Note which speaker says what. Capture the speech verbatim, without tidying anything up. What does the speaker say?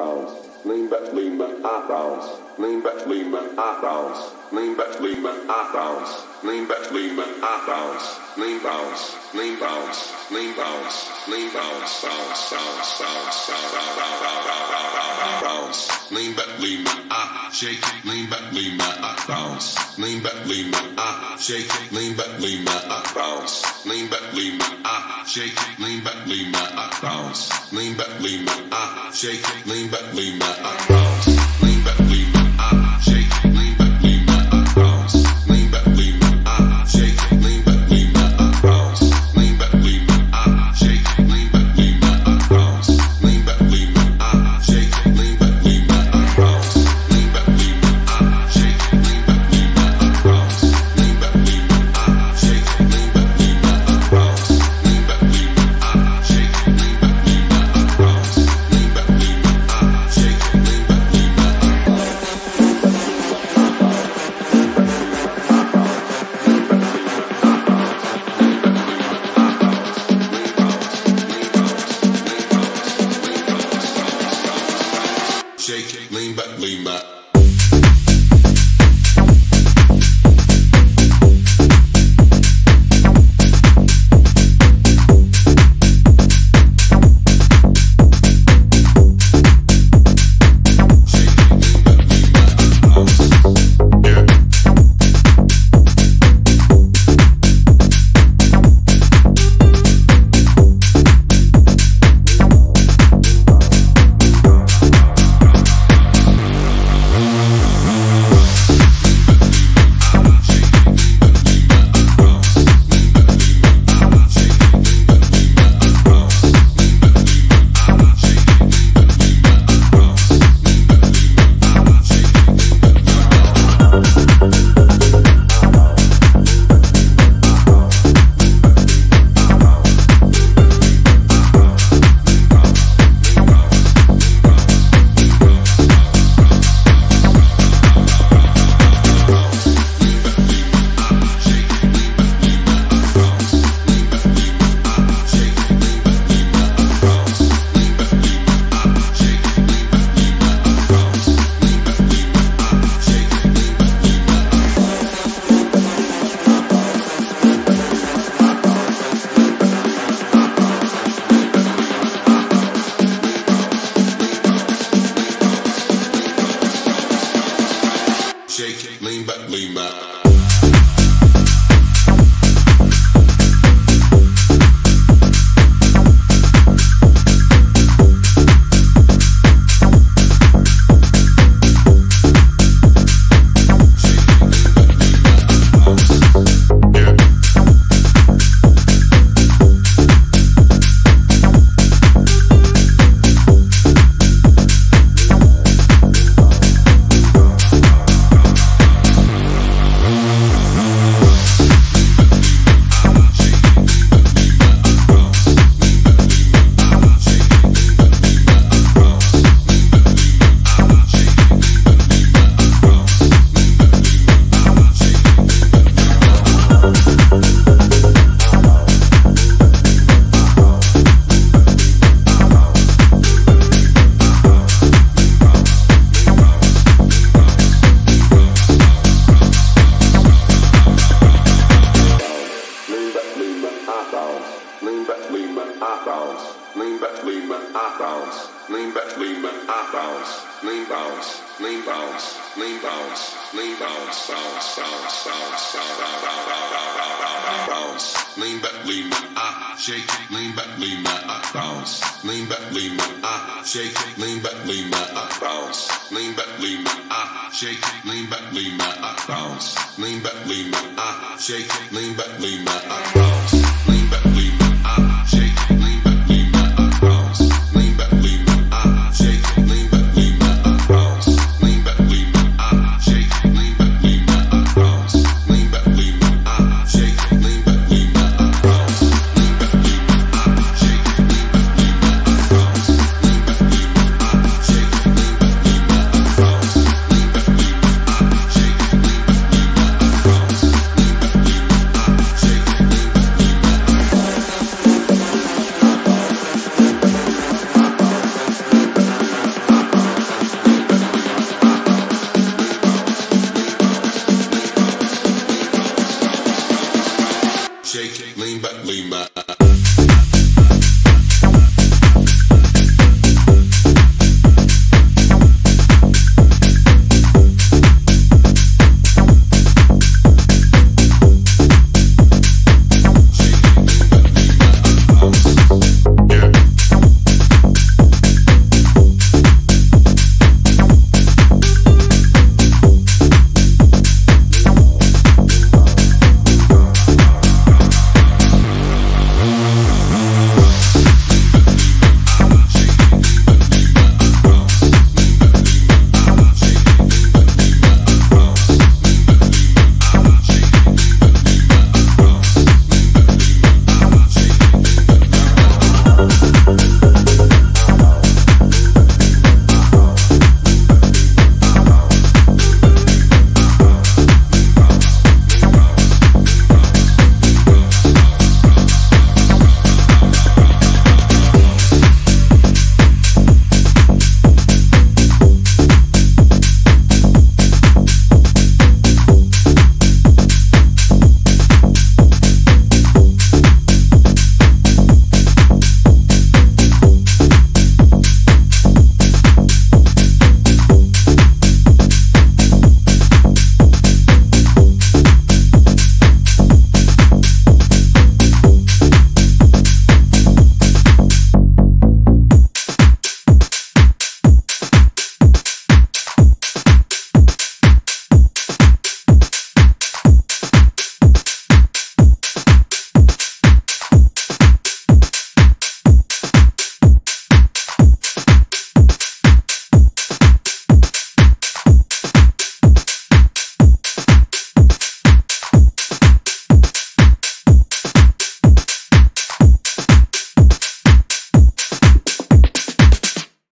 Speaker 1: bounce, lean back, lean back, I bounce, lean back, lean back, I bounce, lean back, lean back, I bounce, lean back, lean back, I bounce, lean bounce, lean bounce, lean bounce, lean bounce, bounce, bounce, bounce, bounce, lean back, lean back, I shake it, lean back, lean back, I bounce, lean back, lean back, I shake it, lean back, lean back, I bounce, lean back, lean back, I shake it, lean back, lean back, I bounce, lean back, lean back, I shake it, lean back, lean back, I bounce, lean back, lean back, I shake it, lean back, lean back, I bounce, lean back, lean back, I shake it, lean back, lean back, I bounce, lean back, lean back, I shake it, lean back, lean back, I bounce, lean back, lean back, I shake it, lean back, lean back, I bounce, lean back, lean back, I shake it, lean back, lean back, I bounce, lean back, lean back, I shake it, lean back, lean back, I bounce, lean back, lean back, I shake it, lean back, lean back, I bounce, lean back, lean back, I shake it, lean back, lean back, I shake it, lean back, lean back. Shake it, lean back, lean back. Lean back, lean back, I bounce. Lean back, lean back, I bounce. Lean back, lean back, I bounce. Lean bounce, lean bounce, lean bounce, lean bounce, bounce, bounce, bounce, bounce, bounce. Lean back, lean back, I shake it. Lean back, lean back, I bounce. Lean back, lean back, I shake it. Lean back, lean back, I bounce. Lean back, lean back, I shake it. Lean back, lean back, I bounce. Lean back, lean back, I shake it. Lean back, lean back, I bounce.